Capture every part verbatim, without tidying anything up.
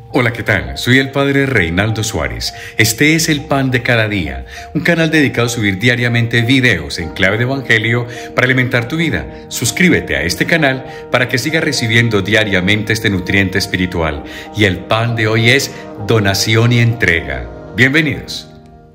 Hola, ¿qué tal? Soy el Padre Reinaldo Suárez. Este es el Pan de Cada Día, un canal dedicado a subir diariamente videos en clave de evangelio para alimentar tu vida. Suscríbete a este canal para que sigas recibiendo diariamente este nutriente espiritual. Y el pan de hoy es donación y entrega. Bienvenidos.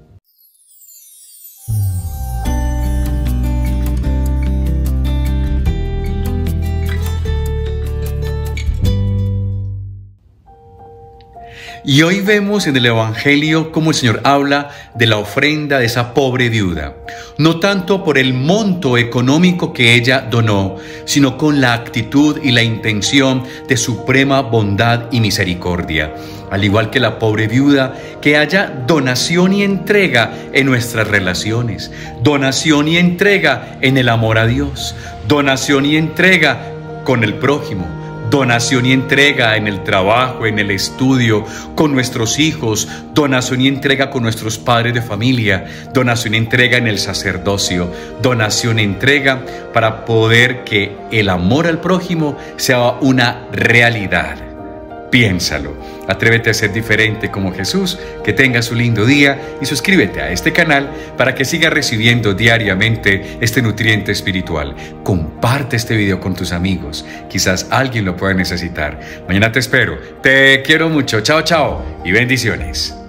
Y hoy vemos en el Evangelio cómo el Señor habla de la ofrenda de esa pobre viuda, no tanto por el monto económico que ella donó, sino con la actitud y la intención de suprema bondad y misericordia. Al igual que la pobre viuda, que haya donación y entrega en nuestras relaciones, donación y entrega en el amor a Dios, donación y entrega con el prójimo, donación y entrega en el trabajo, en el estudio, con nuestros hijos, donación y entrega con nuestros padres de familia, donación y entrega en el sacerdocio, donación y entrega para poder que el amor al prójimo sea una realidad. Piénsalo, atrévete a ser diferente como Jesús, que tengas un lindo día y suscríbete a este canal para que sigas recibiendo diariamente este nutriente espiritual. Comparte este video con tus amigos, quizás alguien lo pueda necesitar. Mañana te espero, te quiero mucho, chao chao y bendiciones.